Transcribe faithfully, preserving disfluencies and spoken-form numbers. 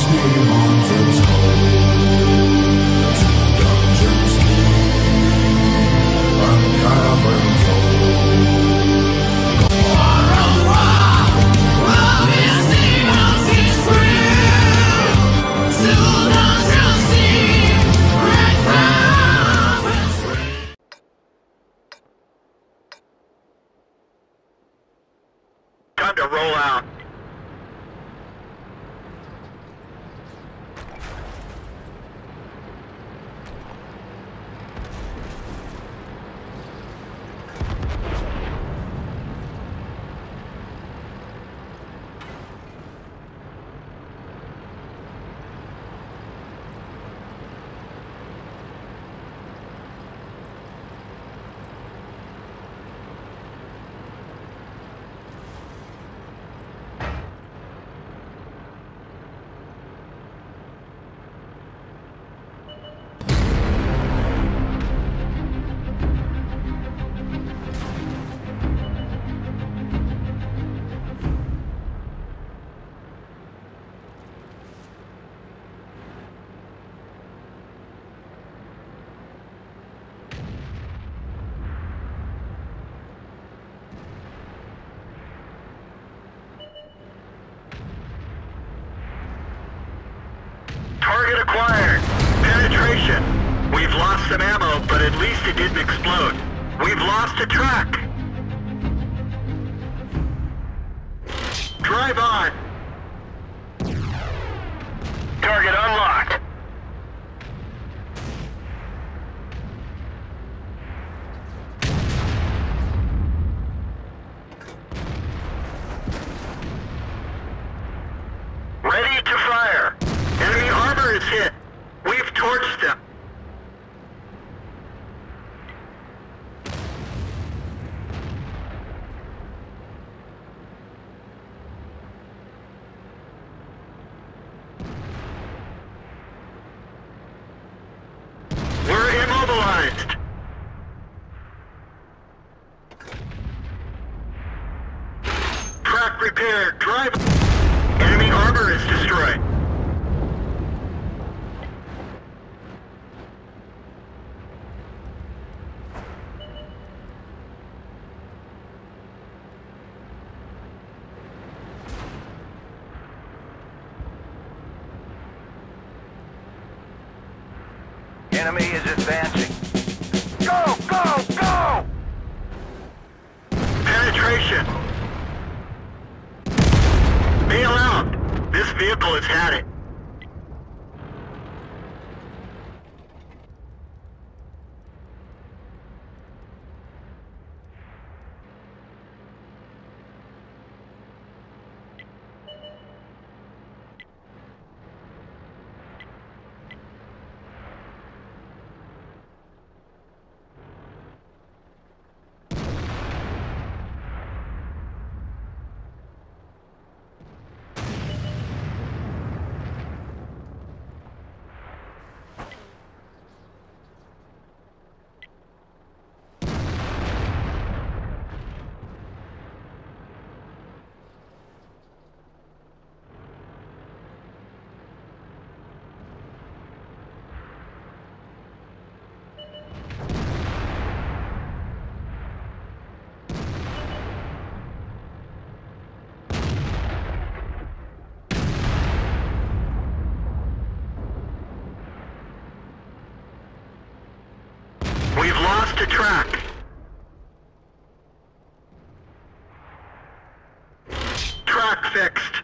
Time to roll out. Target acquired. Penetration. We've lost some ammo, but at least it didn't explode. We've lost a track. Drive on. Target unlocked. Ready to fire. Enemy armor is hit. We've torched them. We're immobilized. Track repaired. Drive. Enemy armor is destroyed. Enemy is advancing. Go, go, go! Penetration. Bail out. This vehicle has had it. We've lost a track. Track fixed.